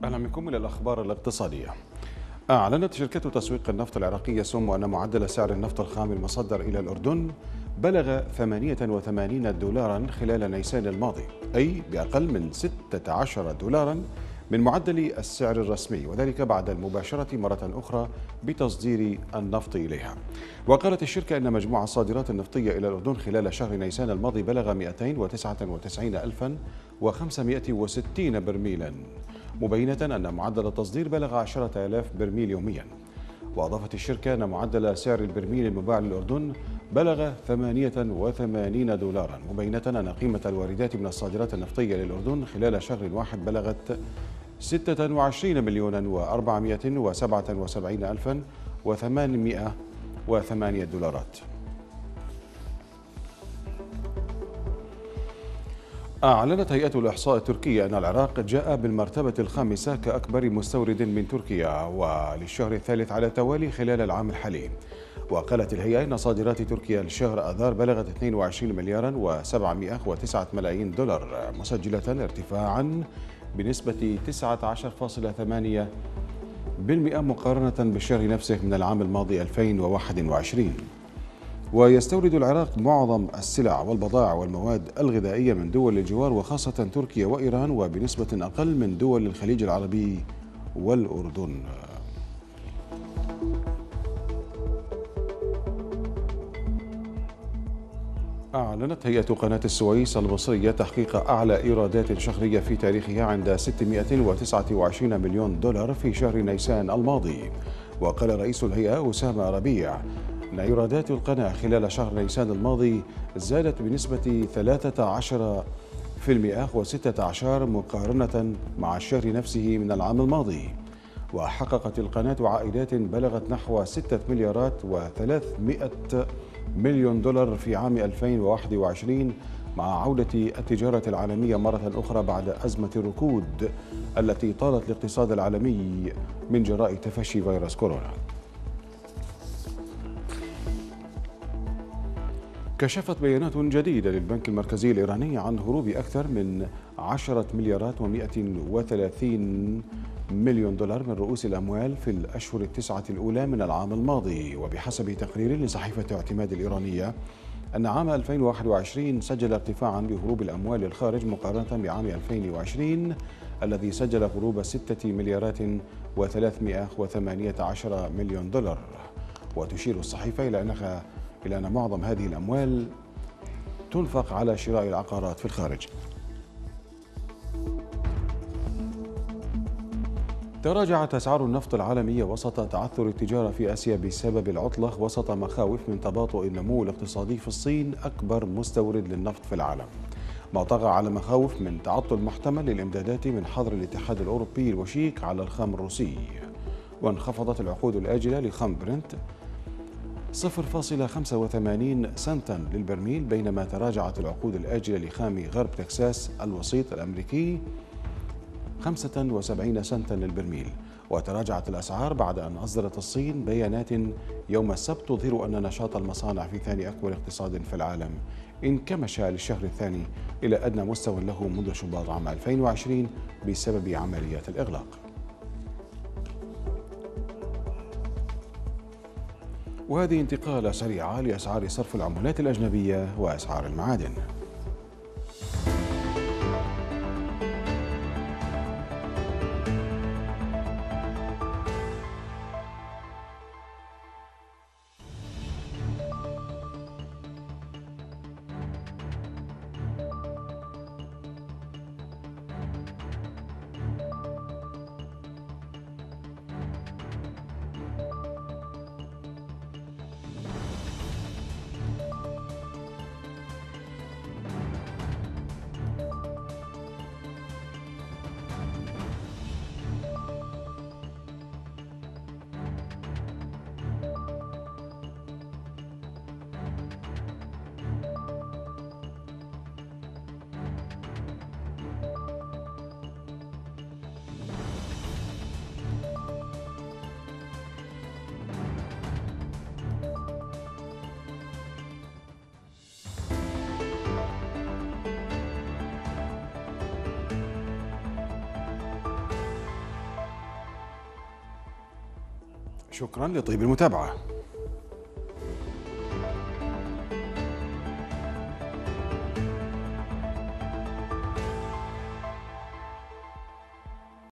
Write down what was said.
أهلا بكم إلى الأخبار الاقتصادية. أعلنت شركة تسويق النفط العراقية سومو أن معدل سعر النفط الخام المصدر إلى الأردن بلغ 88 دولارا خلال نيسان الماضي، أي بأقل من 16 دولارا من معدل السعر الرسمي، وذلك بعد المباشرة مرة أخرى بتصدير النفط إليها. وقالت الشركة أن مجموع الصادرات النفطية إلى الأردن خلال شهر نيسان الماضي بلغ 299,560 برميلا، مبينة أن معدل التصدير بلغ 10,000 برميل يوميا. وأضافت الشركة أن معدل سعر البرميل المباع للأردن بلغ 88 دولارا، مبينة أن قيمة الواردات من الصادرات النفطية للأردن خلال شهر واحد بلغت 26,477,808 دولارات. أعلنت هيئة الإحصاء التركية أن العراق جاء بالمرتبة الخامسة كأكبر مستورد من تركيا وللشهر الثالث على التوالي خلال العام الحالي. وقالت الهيئة أن صادرات تركيا لشهر آذار بلغت 22 مليارا و709 ملايين دولار، مسجلة ارتفاعا بنسبة 19.8% مقارنة بالشهر نفسه من العام الماضي 2021. ويستورد العراق معظم السلع والبضائع والمواد الغذائية من دول الجوار وخاصة تركيا وإيران، وبنسبة أقل من دول الخليج العربي والأردن. أعلنت هيئة قناة السويس المصرية تحقيق أعلى إيرادات شهرية في تاريخها عند 629 مليون دولار في شهر نيسان الماضي. وقال رئيس الهيئة أسامة ربيع أن إيرادات القناة خلال شهر نيسان الماضي زادت بنسبة 13% و16 مقارنة مع الشهر نفسه من العام الماضي. وحققت القناة عائدات بلغت نحو 6 مليارات و300 مليون دولار في عام 2021 مع عودة التجارة العالمية مرة أخرى بعد أزمة الركود التي طالت الاقتصاد العالمي من جراء تفشي فيروس كورونا. كشفت بيانات جديدة للبنك المركزي الإيراني عن هروب أكثر من 10 مليارات و130 مليون دولار من رؤوس الأموال في الأشهر التسعة الأولى من العام الماضي. وبحسب تقرير لصحيفة اعتماد الإيرانية أن عام 2021 سجل ارتفاعا بهروب الأموال للخارج مقارنة بعام 2020 الذي سجل هروب 6 مليارات و318 مليون دولار. وتشير الصحيفة إلى أن معظم هذه الأموال تنفق على شراء العقارات في الخارج. تراجعت أسعار النفط العالمية وسط تعثر التجارة في آسيا بسبب العطلة، وسط مخاوف من تباطؤ النمو الاقتصادي في الصين أكبر مستورد للنفط في العالم، ما طغى على مخاوف من تعطل محتمل للإمدادات من حظر الاتحاد الأوروبي الوشيك على الخام الروسي. وانخفضت العقود الآجلة لخام برنت 0.85 سنتا للبرميل، بينما تراجعت العقود الآجلة لخام غرب تكساس الوسيط الأمريكي 75 سنتا للبرميل. وتراجعت الأسعار بعد أن أصدرت الصين بيانات يوم السبت تظهر أن نشاط المصانع في ثاني أكبر اقتصاد في العالم انكمش للشهر الثاني إلى أدنى مستوى له منذ شباط عام 2020 بسبب عمليات الإغلاق. وهذه انتقالة سريعة لأسعار صرف العملات الأجنبية وأسعار المعادن. شكرا لطيب المتابعة.